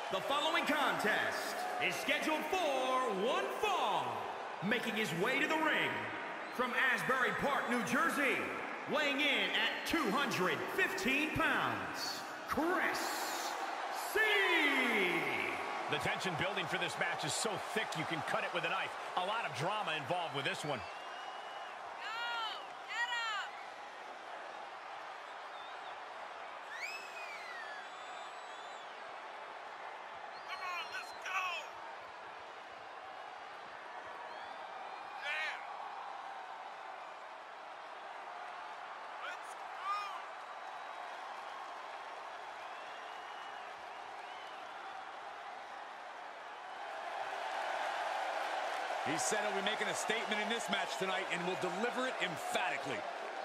The following contest is scheduled for one fall. Making his way to the ring from Asbury Park, New Jersey, weighing in at 215 pounds, Chris C. The tension building for this match is so thick you can cut it with a knife. A lot of drama involved with this one. He said he'll be making a statement in this match tonight and will deliver it emphatically.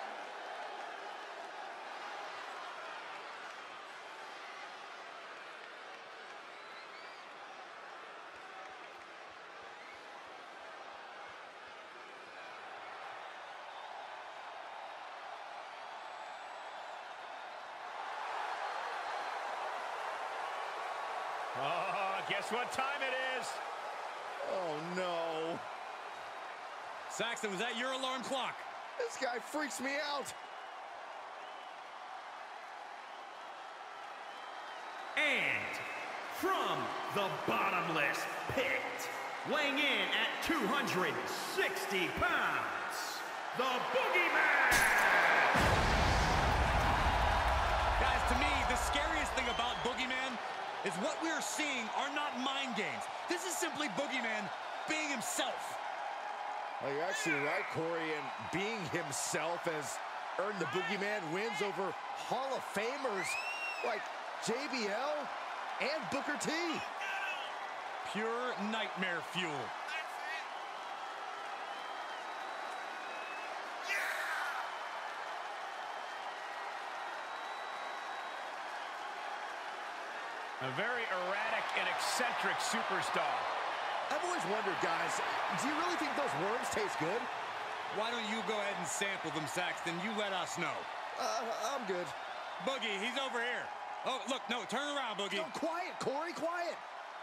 Oh, guess what time it is? Oh, no. Saxton, was that your alarm clock? This guy freaks me out. And from the bottomless pit, weighing in at 260 pounds, the Boogeyman! Guys, to me, the scariest thing about Boogeyman is what we are seeing are not mind games. This is simply Boogeyman being himself. Well, you're actually right, Corey, and being himself has earned the Boogeyman wins over Hall of Famers like JBL and Booker T. Pure nightmare fuel. A very erratic and eccentric superstar. I've always wondered, guys, do you really think those worms taste good? Why don't you go ahead and sample them, Saxton? You let us know. I'm good. Boogie, he's over here. Oh, look, no, turn around, Boogie. No, quiet, Corey, quiet.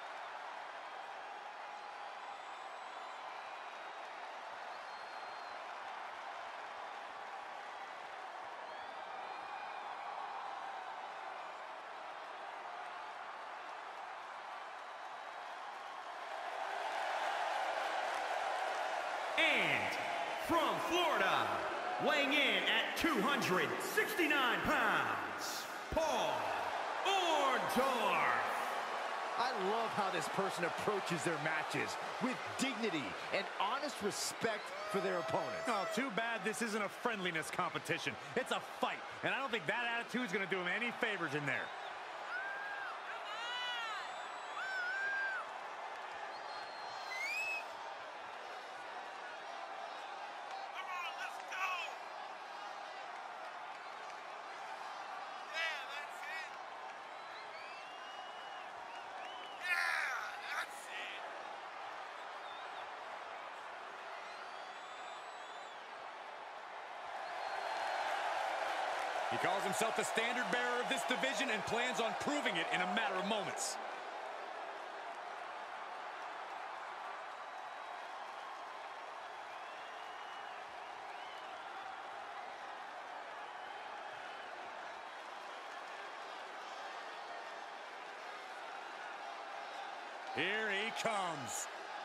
And from Florida, weighing in at 269 pounds, Paul Orndorff. I love how this person approaches their matches with dignity and honest respect for their opponents. Oh, too bad this isn't a friendliness competition. It's a fight, and I don't think that attitude's gonna do him any favors in there. He calls himself the standard bearer of this division and plans on proving it in a matter of moments. Here he comes.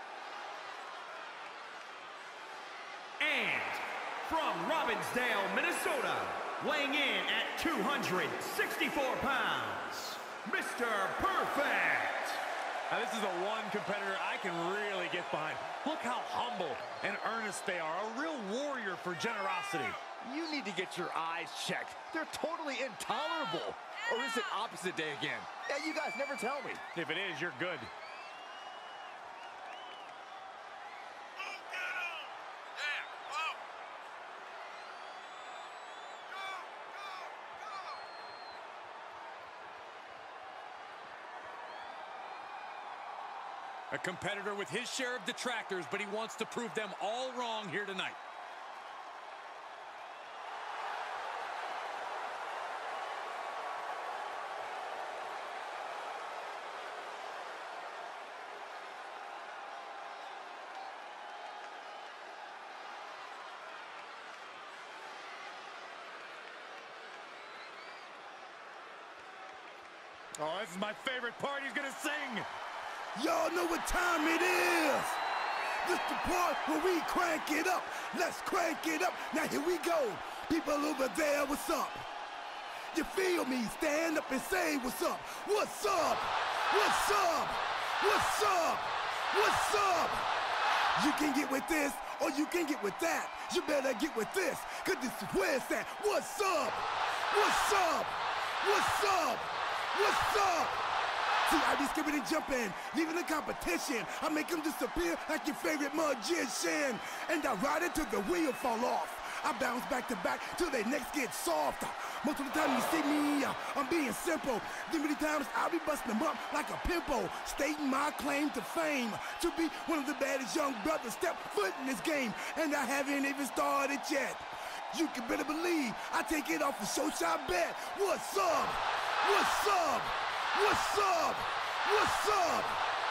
And from Robbinsdale, Minnesota, weighing in at 264 pounds, Mr. Perfect. Now, this is the one competitor I can really get behind. Look how humble and earnest they are. A real warrior for generosity. You need to get your eyes checked. They're totally intolerable. Or is it opposite day again? Yeah, you guys never tell me. If it is, you're good. A competitor with his share of detractors, but he wants to prove them all wrong here tonight. Oh, this is my favorite part. He's gonna sing. Y'all know what time it is. This the part where we crank it up. Let's crank it up. Now here we go. People over there, what's up? You feel me? Stand up and say what's up. What's up? What's up? What's up? What's up? You can get with this or you can get with that. You better get with this, cause this is where it's at. What's up? What's up? What's up? What's up? See, I be skipping and jumping, leaving the competition. I make them disappear like your favorite magician. And I ride it till the wheel fall off. I bounce back to back till their necks get soft. Most of the time you see me, I'm being simple. Then many times I'll be busting them up like a pimple, stating my claim to fame, to be one of the baddest young brothers step foot in this game. And I haven't even started yet. You can better believe I take it off the show shot bet. What's up? What's up? What's up? What's up?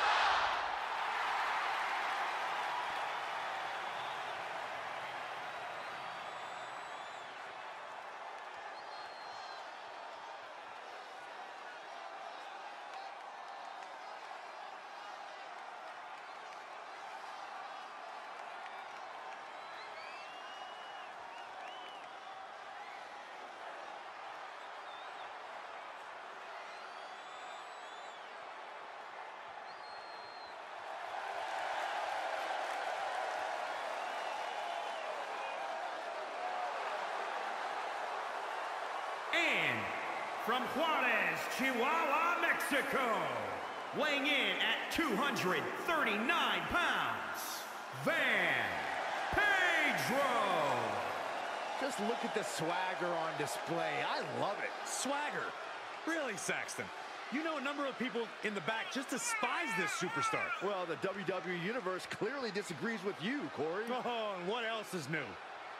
And from Juarez, Chihuahua, Mexico, weighing in at 239 pounds, Van Pedro. Just look at the swagger on display. I love it. Swagger. Really, Saxton? You know a number of people in the back just despise this superstar. Well, the WWE Universe clearly disagrees with you, Corey. Oh, and what else is new?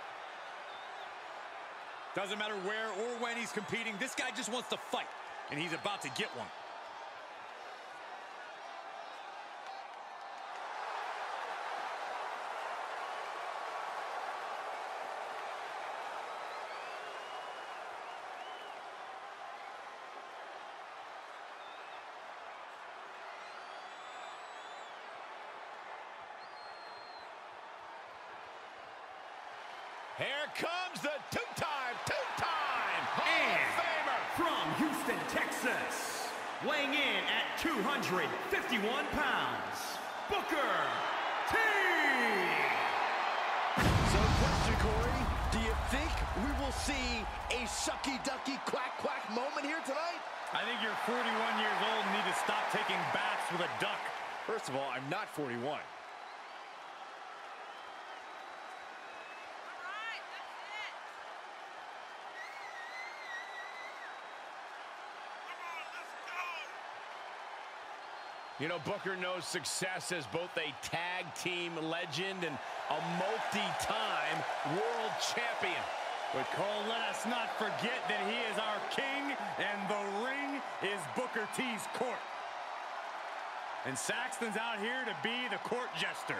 Doesn't matter where or when he's competing, this guy just wants to fight, and he's about to get one. Here comes the two-time Hall And of Famer. from Houston, Texas, weighing in at 251 pounds, Booker T. So, question, Corey, do you think we will see a shucky-ducky quack-quack moment here tonight? I think you're 41 years old and need to stop taking baths with a duck. First of all, I'm not 41. You know, Booker knows success as both a tag team legend and a multi-time world champion. But Cole, let us not forget that he is our king, and the ring is Booker T's court. And Saxton's out here to be the court jester.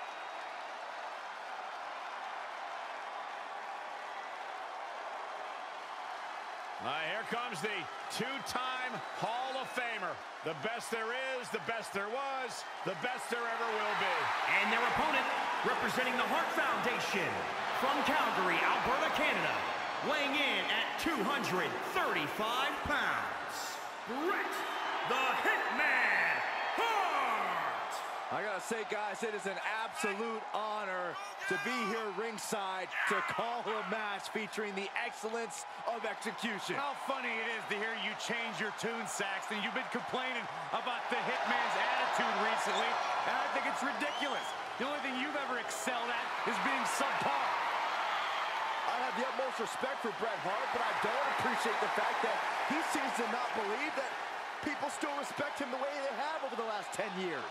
Here comes the two-time Hall of Famer. The best there is, the best there was, the best there ever will be. And their opponent, representing the Hart Foundation, from Calgary, Alberta, Canada, weighing in at 235 pounds, Bret the Hitman Hart! I gotta say, guys, it is an absolute honor to be here ringside to call a match featuring the excellence of execution. How funny it is to hear you change your tune, Saxton. You've been complaining about the Hitman's attitude recently, and I think it's ridiculous. The only thing you've ever excelled at is being subpar. I have the utmost respect for Bret Hart, but I don't appreciate the fact that he seems to not believe that people still respect him the way they have over the last 10 years.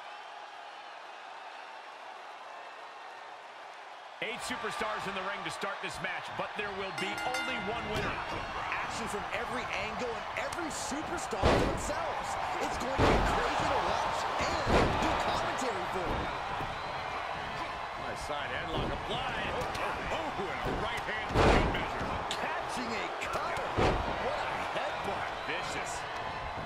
8 superstars in the ring to start this match, but there will be only one winner. Action from every angle and every superstar for themselves. It's going to be crazy to watch and do commentary for. Nice side headlock applied. Oh, and a right hand measure. Catching a cutter. What a headbutt. Vicious.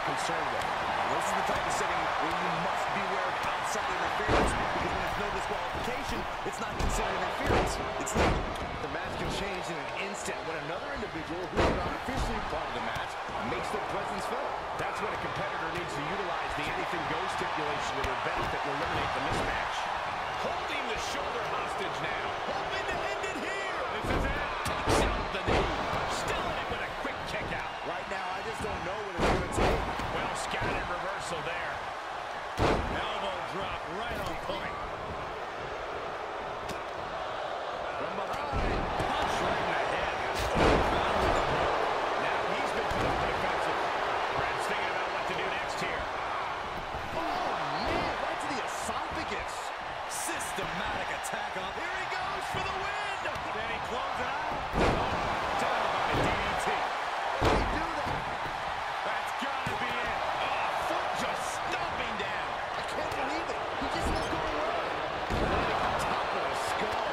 concerned with. This is the type of setting where you must beware of outside interference, because when there's no disqualification, it's not considered interference. It's not. The match can change in an instant when another individual who is not officially part of the match makes their presence felt. That's when a competitor needs to utilize the anything goes stipulation to their benefit to eliminate the mismatch. Holding the shoulder hostage now. Hoping to end it here. This is it. Takes out the knee. Still in it with a quick kick out. Right now, I just don't know what it's going to take. Well scattered reversal there. Elbow drop right on point. From behind. Punch right in the head. Now he's been put up defensive. Brad's thinking about what to do next here. Oh, man, right to the esophagus. Systematic attack on. Here he goes for the win. Then he closes it out. Down by DDT. How do you do that? That's gotta be it. Foot just stomping down. I can't believe it. He just let go away. Landing on top of his skull.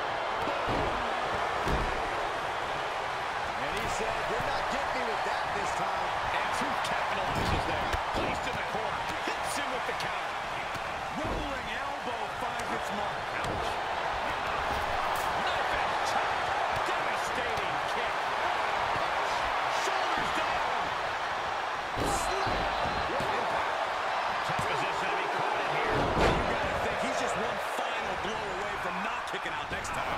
And he said, you're not getting me with that this time. And Truth capitalizes there. Placed in the corner. Hits him with the counter. Rolling elbow finds its mark. Ouch. Knife and chop. Devastating kick. Punch. Shoulders down. Slam. What impact. Tough position to be caught in here. You gotta think he's just one final blow away from not kicking out next time.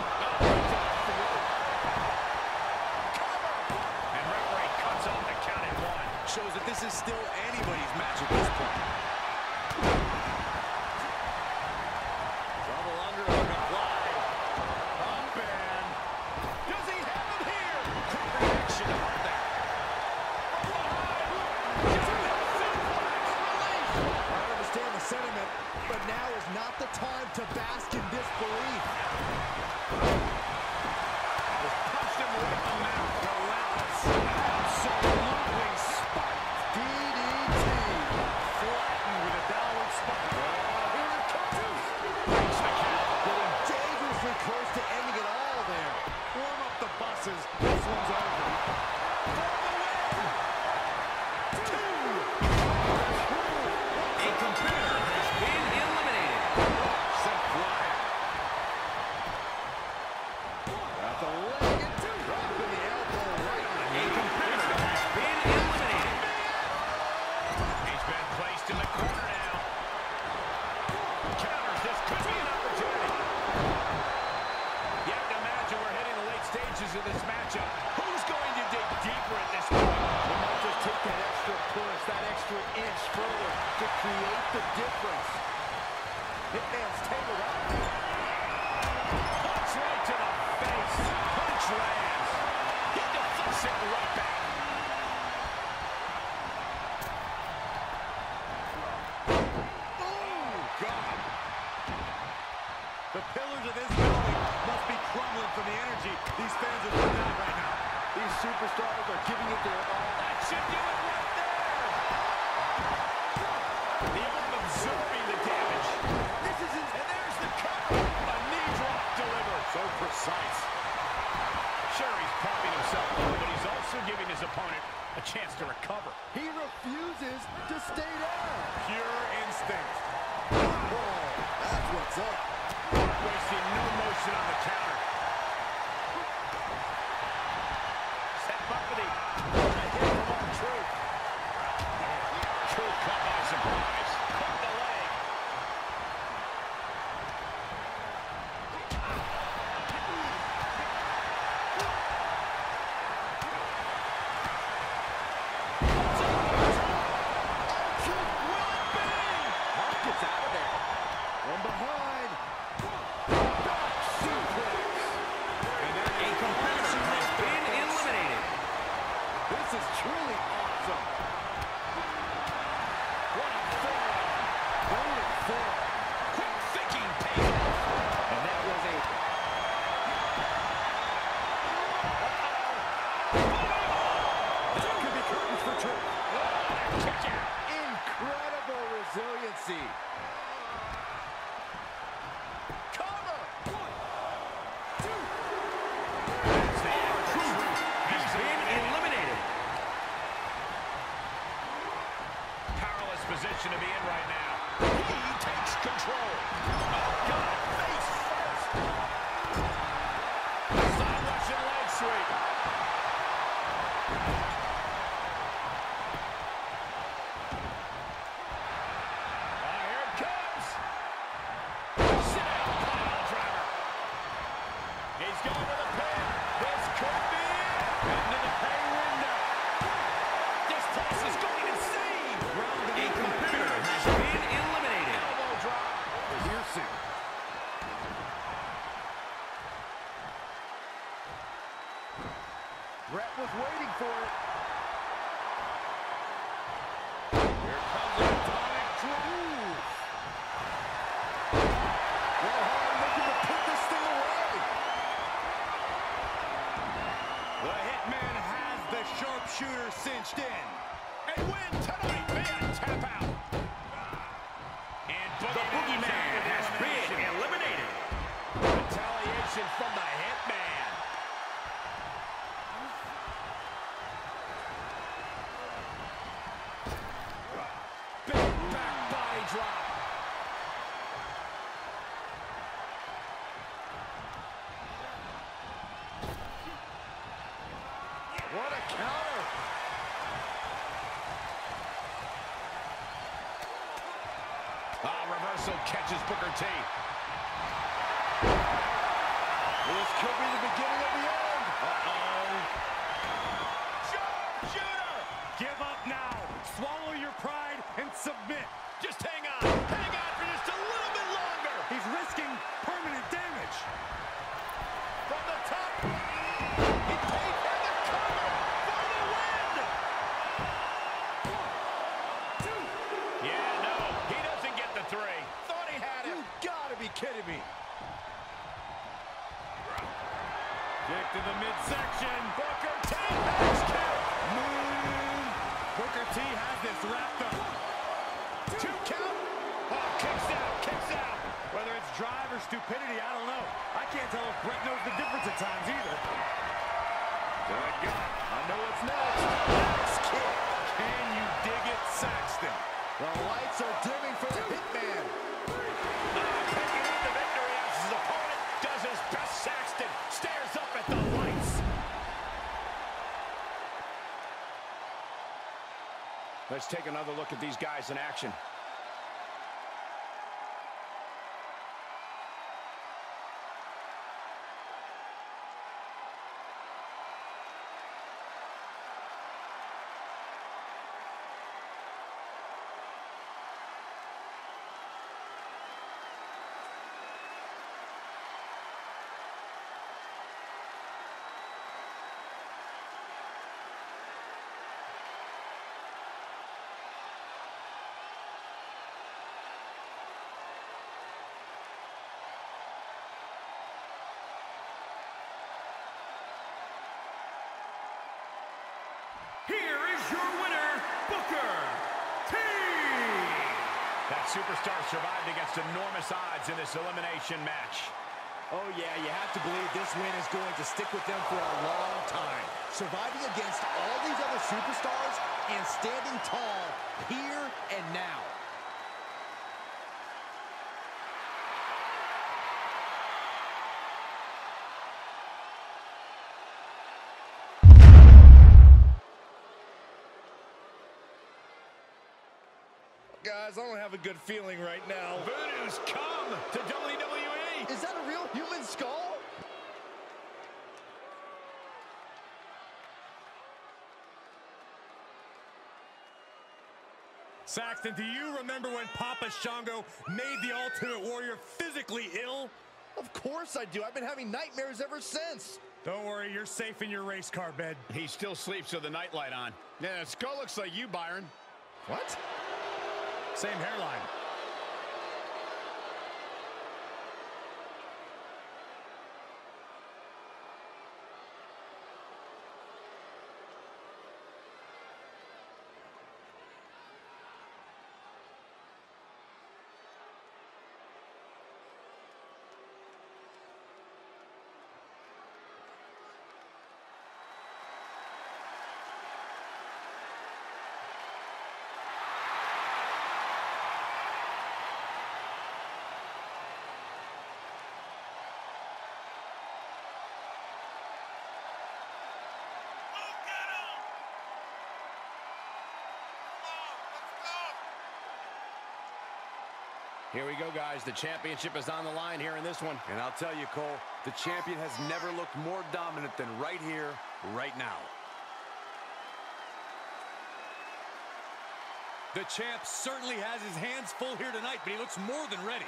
And referee cuts off the count at 1. Shows that this is still anybody's match at this point. Double underhook applied. Up and... Does he have him here? Quick reaction on that. I understand the sentiment, but now is not the time to bask in disbelief. Just punched him right in the mouth. Relentless. Absolutely spiked. DDT. Flattened with a downward spike. Here it comes. Breaks the count. Getting dangerously close to ending it all there. Warm up the buses. This one's over. A competitor has been eliminated. Sent flying. Got the leg and dropping the elbow right on A competitor has been eliminated. He's been placed in the corner now. Counters. This could be an opportunity. You have to imagine we're hitting the late stages of this matchup. Who's going to dig deeper at this point? They might just take that extra push, that extra inch further to create the difference. Hitman's tangled up. Punch right to the face. Punch lands. He deflects it right back. Oh, God. The pillars of this building must be crumbling from the energy these fans are putting out right now. These superstars are giving it their all. That should do it right there. The arm absorbing the damage. This is it. And there's the cover. A knee drop delivered. So precise. Sure, he's popping himself up, but he's also giving his opponent a chance to recover. He refuses to stay down. Pure instinct. Oh, that's what's up. Wasting no motion on the counter. Set up for the hit from R-Truth. Truth caught by surprise. Caught the leg. Mark gets out of there. From behind. position to be in right now. He takes control. Oh, God, face first. Side Russian leg sweep. Here it comes. Sit down, pile driver. He's going to the pin. This could be it. Into the pay window. This place is going insane. A competitor has been eliminated. Elbow drop. Here soon. Brett was waiting for it. Here comes the atomic drop. Bret Hart looking to put this thing away. The Hitman has the sharpshooter cinched in. And win tonight via tap out. And The Boogeyman has been eliminated. retaliation from the Hitman. Big back body drop. What a counter. Reversal catches Booker T. This could be the beginning of the end. Sharpshooter. Give up now. Swallow your pride and submit. Just hang on. Hang on for just a little bit longer. He's risking permanent damage. From the top. He paid for the cover for the win. Yeah, no. He doesn't get the three. Thought he had it. You gotta be kidding me. Kick to the midsection. Booker T has count. Booker T has this wrapped up. 2 count. Oh, kicks out, kicks out. Whether it's drive or stupidity, I don't know. I can't tell if Brett knows the difference at times either. Good God. I know what's next. Next kick. Can you dig it, Saxton? The lights are dimming for the Hitman. Picking up the victory as his opponent does his best. Saxton stares up at the lights. Let's take another look at these guys in action. Here is your winner, Booker T. That superstar survived against enormous odds in this elimination match. Oh, yeah, you have to believe this win is going to stick with them for a long time. Surviving against all these other superstars and standing tall here and now. Guys, I don't have a good feeling right now. Voodoo's come to WWE. Is that a real human skull? Saxton, do you remember when Papa Shango made the Ultimate Warrior physically ill? Of course I do. I've been having nightmares ever since. Don't worry, you're safe in your race car bed. He still sleeps with the nightlight on. Yeah, the skull looks like you, Byron. What? Same hairline. Here we go, guys. The championship is on the line here in this one. And I'll tell you, Cole, the champion has never looked more dominant than right here, right now. The champ certainly has his hands full here tonight, but he looks more than ready.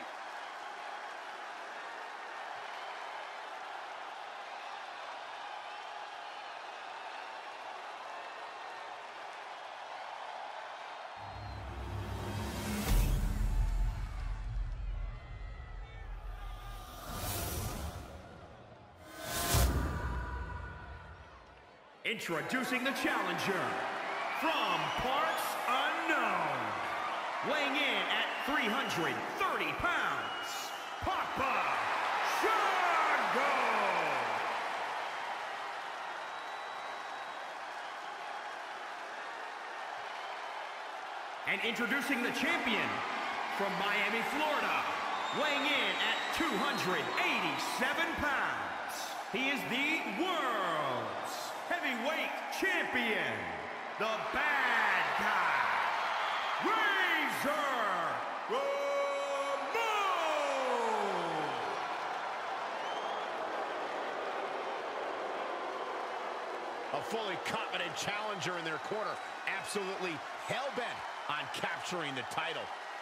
Introducing the challenger from parts unknown, weighing in at 330 pounds, Papa Shango! And introducing the champion from Miami, Florida, weighing in at 287 pounds, he is the world's heavyweight champion, the bad guy, Razor Ramon! A fully confident challenger in their corner, absolutely hell-bent on capturing the title.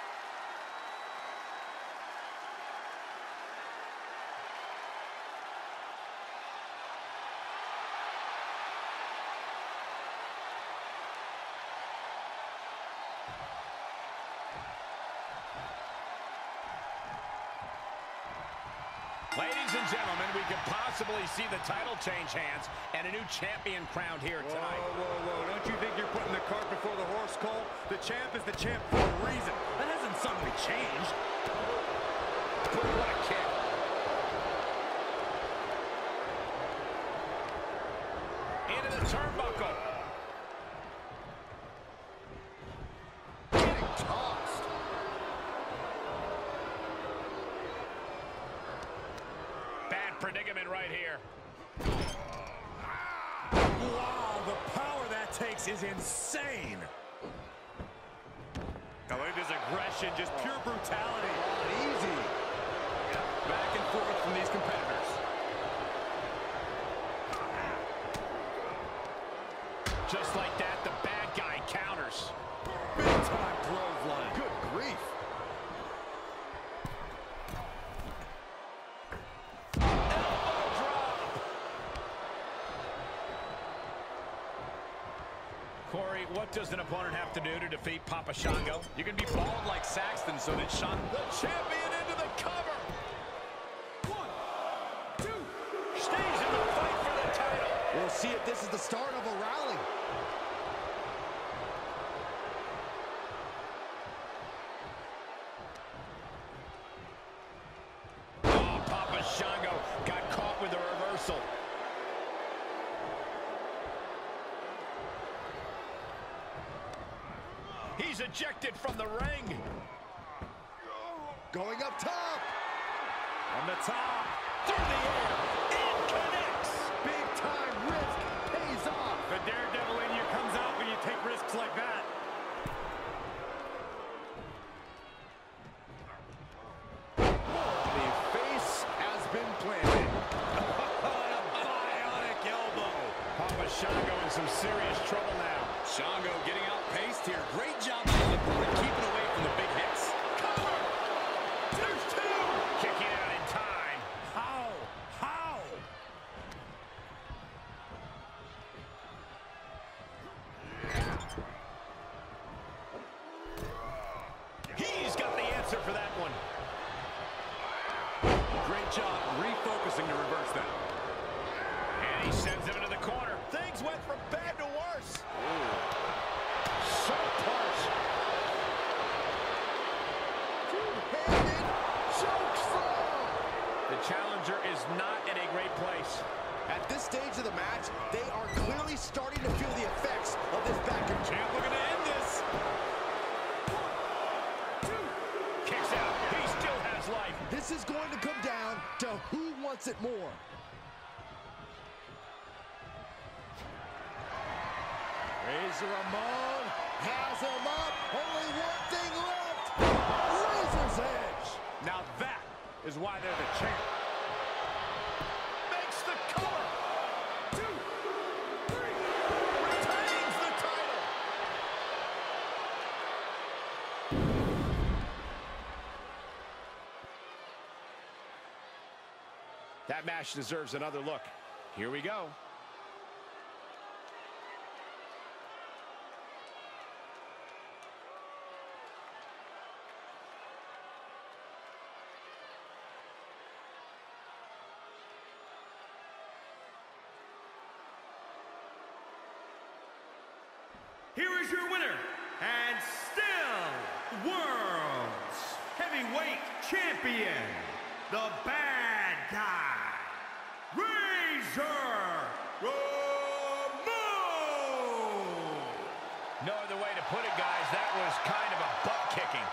Ladies and gentlemen, we could possibly see the title change hands and a new champion crowned here tonight. Whoa. Don't you think you're putting the cart before the horse, Cole? The champ is the champ for a reason. That hasn't suddenly changed. What a kick. Into the turnbuckle. Getting tossed. Predicament right here. Wow, the power that takes is insane. Now look at this aggression, just pure brutality. Easy. Back and forth from these competitors. Just like that, the bad guy counters. Big time clothesline. Good grief. Corey, what does an opponent have to do to defeat Papa Shango? You can be bald like Saxton so that Shango... The champion into the cover. 1, 2. Stays in the fight for the title. We'll see if this is the start of a rally. Oh, Papa Shango got caught with the reversal. He's ejected from the ring. Going up top. On the top. Through the air. It connects. Big time risk pays off. The daredevil in you comes out when you take risks like that. The face has been planted. What a bionic elbow. Papa Shango in some serious trouble now. Shango getting outpaced here. Great job by the opponent keeping away from the big hits. Cover. There's 2. Kicking out in time. How? He's got the answer for that one. Great job refocusing to reverse that. And he sends him into the corner. Things went from bad to worse. Sharp punch. Two-handed choke slam. The challenger is not in a great place. At this stage of the match, they are clearly starting to feel the effects of this back and Champ looking to end this. 1, 2. Kicks out. He still has life. This is going to come down to who wants it more. Razor Ramon has him up. Only one thing left. Razor's edge. why they're the champ. Makes the cover. 2, 3. Retains the title. That match deserves another look. Here we go. Here is your winner, and still World's Heavyweight Champion, the Bad Guy, Razor Ramon! No other way to put it, guys. That was kind of a butt-kicking.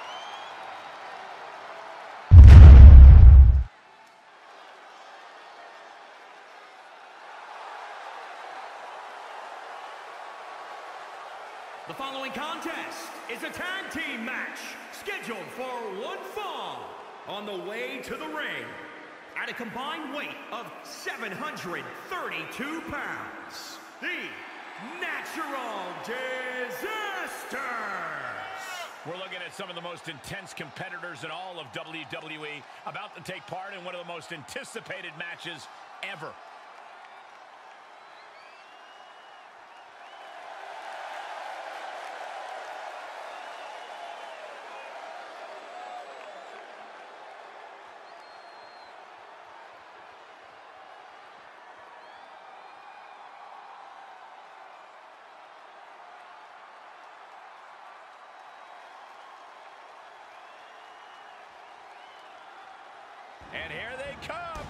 The following contest is a tag team match scheduled for one fall on the way to the ring at a combined weight of 732 pounds. The Natural Disasters. We're looking at some of the most intense competitors in all of WWE about to take part in one of the most anticipated matches ever. And here they come.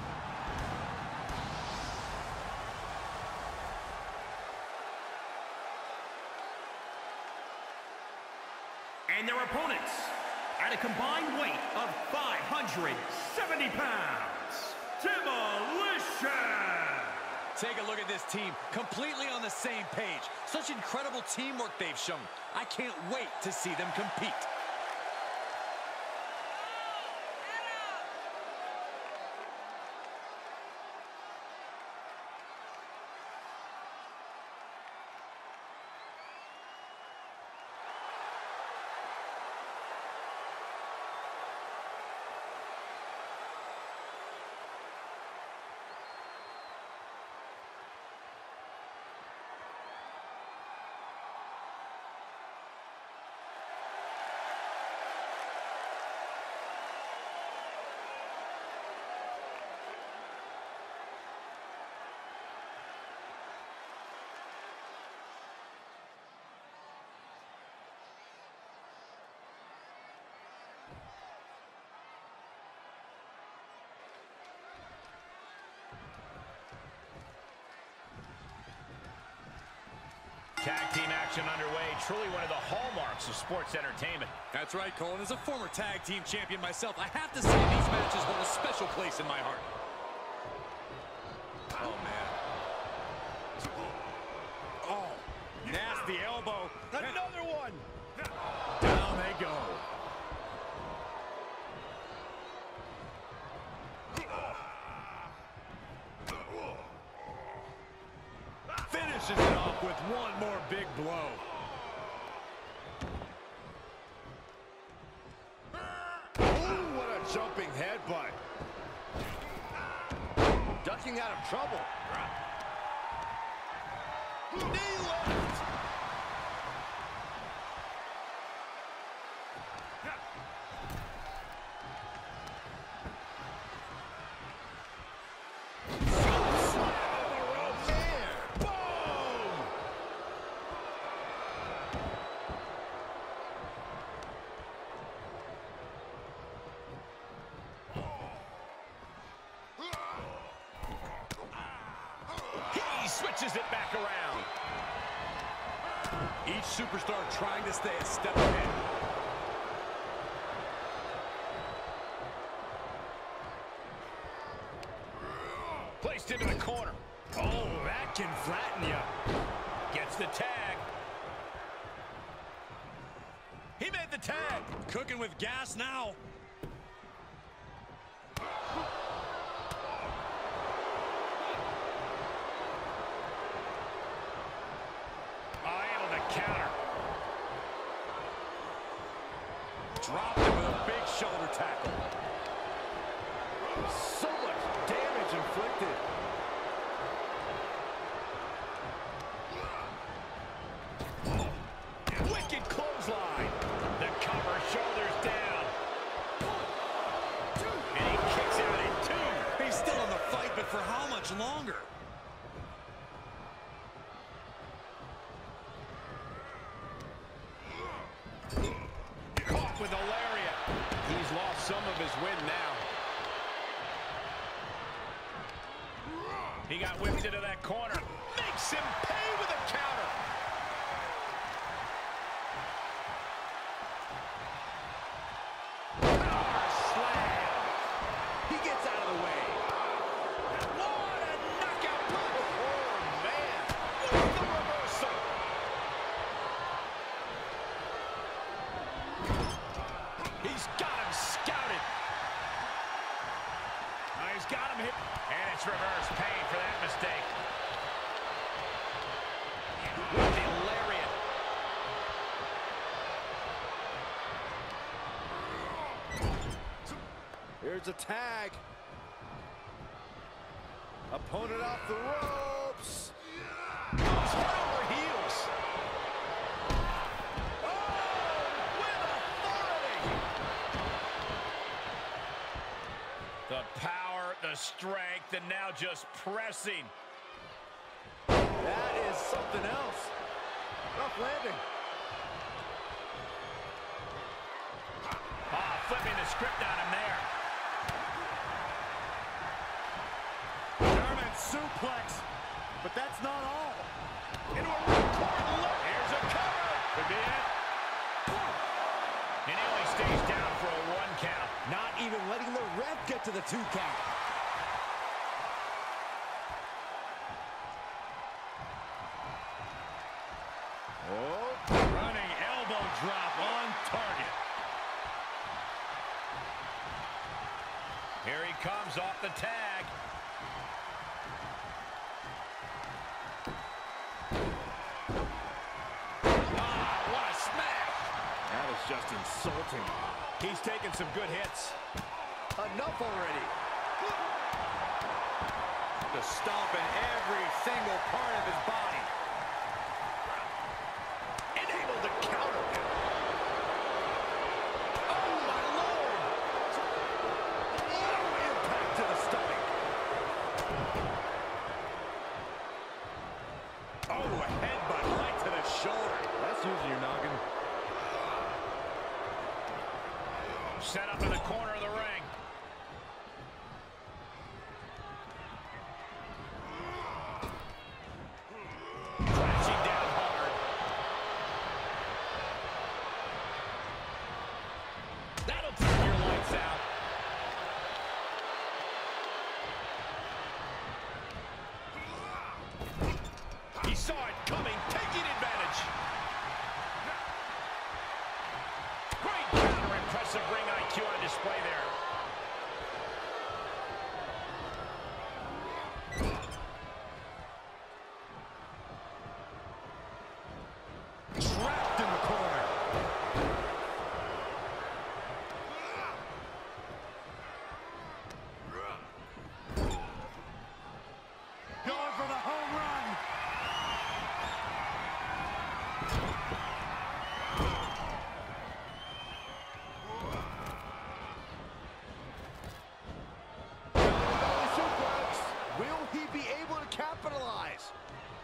And their opponents, at a combined weight of 570 pounds, Demolition! Take a look at this team, completely on the same page. Such incredible teamwork they've shown. I can't wait to see them compete. Tag team action underway, truly one of the hallmarks of sports entertainment. That's right, Cole. As a former tag team champion myself, I have to say these matches hold a special place in my heart. Oh, man. Oh, nasty elbow. Another one. Down they go. Finishes it off with one more big blow. Ooh, what a jumping headbutt. Ducking out of trouble. Knee lift. Switches it back around. Each superstar trying to stay a step ahead. Placed into the corner. Oh, that can flatten you. Gets the tag. He made the tag. Cooking with gas now. Dropped him with a big shoulder tackle. So much damage inflicted. Wicked clothesline. The cover, shoulders down. And he kicks out at 2. He's still in the fight, but for how much longer? Caught with a lariat. He's lost some of his wind now. He got whipped into that corner. Makes him pay with a counter. Power slam. He gets out of the way. What a knockout punch. Oh, man. What the reversal. He's got him scouted. He's got him hit. And it's reverse pain for that mistake. With the lariat. Here's a tag. Opponent off the ropes. Power heels. Oh, with authority. The power, the strength, and now just pressing. That is something else. Rough landing. Flipping the script on him there. German suplex, but that's not all. Into a ripcord look. Here's a cover. Could be it. And he only stays down for a 1 count. Not even letting the ref get to the 2 count. Oh, running elbow drop on target. Here he comes off the tag. What a smash. That is just insulting. He's taking some good hits. Enough already. To stomp in every single part of his body. Able to counter. Oh, my Lord. Impact to the stomach. Oh, a headbutt right to the shoulder. That's using your noggin. Set up in the corner of the ring. Crashing down hard. That'll turn your lights out. He saw it coming, taking advantage. Great counter, impressive ring IQ on display there. Trapped in the corner. Going for the home run. Belly suplex. Will he be able to capitalize?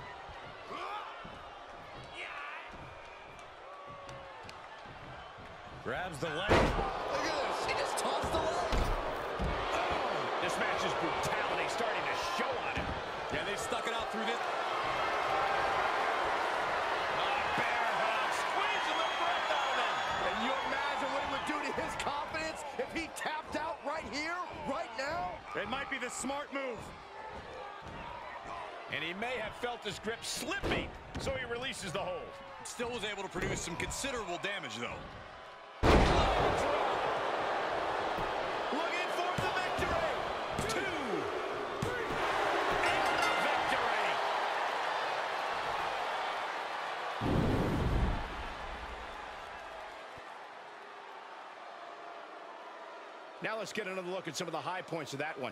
Grabs the leg. Look at this. He just tossed the leg. Oh, this match's brutality starting to show on him. Yeah, they stuck it out through this. Bear hug, squeezing the breath out of him. Can you imagine what it would do to his confidence if he tapped out right here, right now? It might be the smart move. And he may have felt his grip slipping, so he releases the hold. Still was able to produce some considerable damage, though. Looking for the victory. 2. And the victory. Now let's get another look at some of the high points of that one.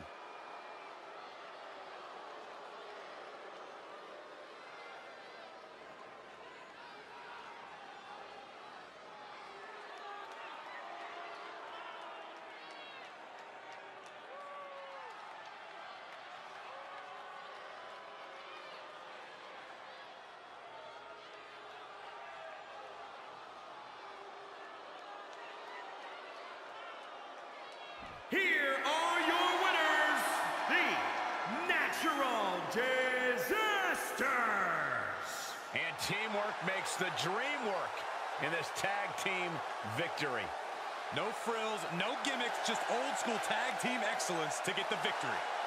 Here are your winners, the Natural Disasters. And teamwork makes the dream work in this tag team victory. No frills, no gimmicks, just old school tag team excellence to get the victory.